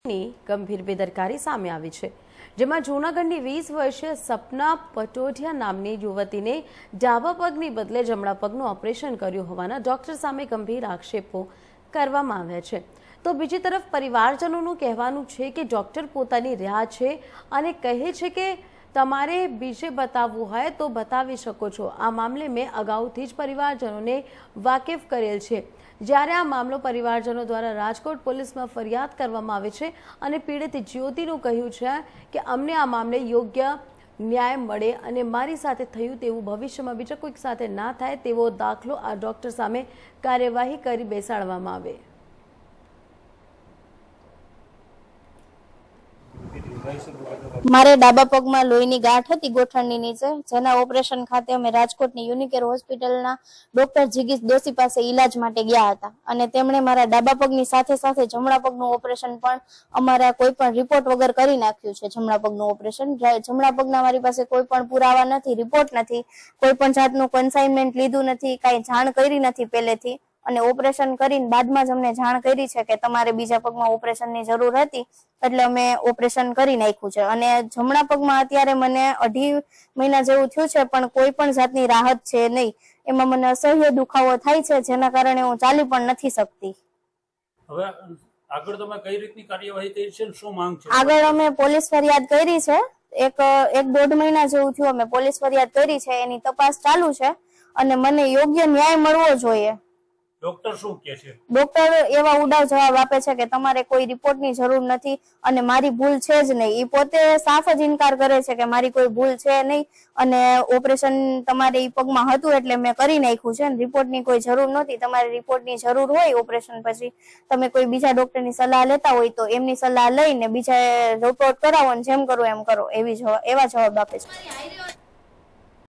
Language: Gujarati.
ગંભીર બેદરકારી સામે આવી છે, જેમાં જૂનાગઢની 20 વર્ષીય સપના પટોડિયા નામની યુવતીને ડાબા પગની બદલે જમણા પગનું ઓપરેશન કર્યું હોવાના ડોક્ટર સામે ગંભીર આક્ષેપો કરવામાં આવ્યા છે। તો બીજી તરફ પરિવારજનોનું કહેવાનું છે કે ડોક્ટર પોતાની રાહ છે અને કહે છે કે તમારે બીજે બતાવવું હોય તો બતાવી શકો છો। આ મામલે મેં અગાઉથી જ પરિવારજનોને વાકેફ કરેલ છે, જ્યારે આ મામલો પરિવારજનો દ્વારા રાજકોટ પોલીસમાં ફરિયાદ કરવામાં આવી છે અને પીડિત જ્યોતિનું કહ્યું છે કે અમને આ મામલે યોગ્ય ન્યાય મળે અને મારી સાથે થયું તેવું ભવિષ્યમાં બીજા કોઈક સાથે ના થાય તેવો દાખલો આ ડોક્ટર સામે કાર્યવાહી કરી બેસાડવામાં આવે। મારે ડાબા પગમાં લોહીની ગાંઠ હતી ગોઠણની નીચે, જેના ઓપરેશન ખાતે અમે રાજકોટની યુનિકેર હોસ્પિટલના ડોક્ટર જીગીશ દોશી પાસે ઈલાજ માટે ગયા હતા અને તેમણે મારા ડાબા પગની સાથે સાથે જમણા પગનું ઓપરેશન પણ અમારા કોઈ પણ રિપોર્ટ વગર કરી નાખ્યું છે। જમણા પગનું ઓપરેશન, જમણા પગના મારી પાસે કોઈ પણ પુરાવા નથી, રિપોર્ટ નથી, કોઈ પણ જાતનું કન્સાઇનમેન્ટ લીધું નથી, કાંઈ જાણ કરી નથી પહેલેથી, અને ઓપરેશન કરીને બાદમાં જ અમને જાણ કરી છે કે તમારે બીજા પગમાં ઓપરેશનની જરૂર હતી, એટલે અમે ઓપરેશન કરી નાખ્યું છે। અને જમણા પગમાં અત્યારે મને 2.5 મહિના જેવું થયું છે, પણ કોઈ પણ જાતની રાહત છે નહીં। એમાં મને અસહ્ય દુખાવો થાય છે, જેના કારણે હું ચાલી પણ નથી શકતી। હવે આગળ તમે કઈ રીતની કાર્યવાહી કરી છે, શું માંગ છે? આગળ અમે પોલીસ ફરિયાદ કરી છે, એક 1.5 મહિના જેવું થયું અમે પોલીસ ફરિયાદ કરી છે, એની તપાસ ચાલુ છે અને મને યોગ્ય ન્યાય મળવો જોઈએ। ડોક્ટર શું કહે છે? ડોક્ટર એવા ઉડાવ જવાબ આપે છે કે તમારે કોઈ રિપોર્ટની જરૂર નથી અને મારી ભૂલ છે જ નહીં। એ પોતે સાફ જ ઇનકાર કરે છે કે મારી કોઈ ભૂલ છે નહીં અને ઓપરેશન તમારે એ પગમાં હતું એટલે મેં કરી નાખ્યું છે, રિપોર્ટની કોઈ જરૂર નહોતી। તમારે રિપોર્ટની જરૂર હોય ઓપરેશન પછી તમે કોઈ બીજા ડોક્ટરની સલાહ લેતા હોય તો એમની સલાહ લઈને બીજા રિપોર્ટ કરાવો અને જેમ કરો એમ કરો, એવા જવાબ આપે છે।